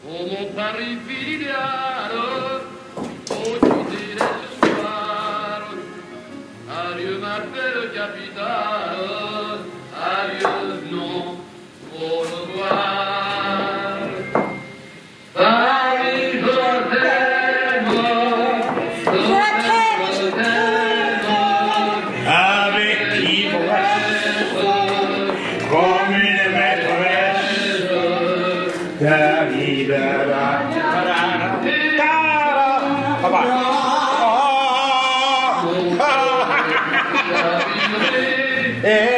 Oh mon Paris filial, au quitter ce soir. Adieu ma belle capitale, adieu non, au revoir. Paris, je t'aime, je t'aime, avec ivresse, comme une maîtresse, la vie de la la vie